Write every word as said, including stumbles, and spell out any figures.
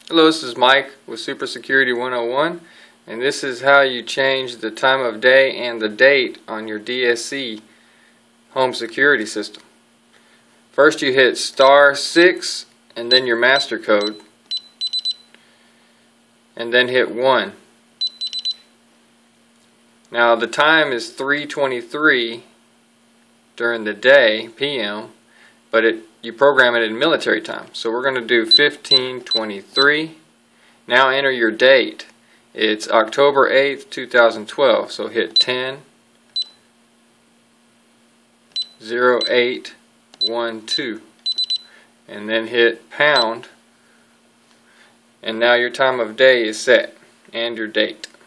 Hello, this is Mike with Super Security one oh one, and this is how you change the time of day and the date on your D S C home security system. First you hit star six and then your master code, and then hit one. Now the time is three twenty-three during the day, P M, but it you program it in military time. So we're going to do fifteen twenty-three. Now enter your date. It's October eighth two thousand twelve. So hit ten oh eight one two and then hit pound, and now your time of day is set and your date.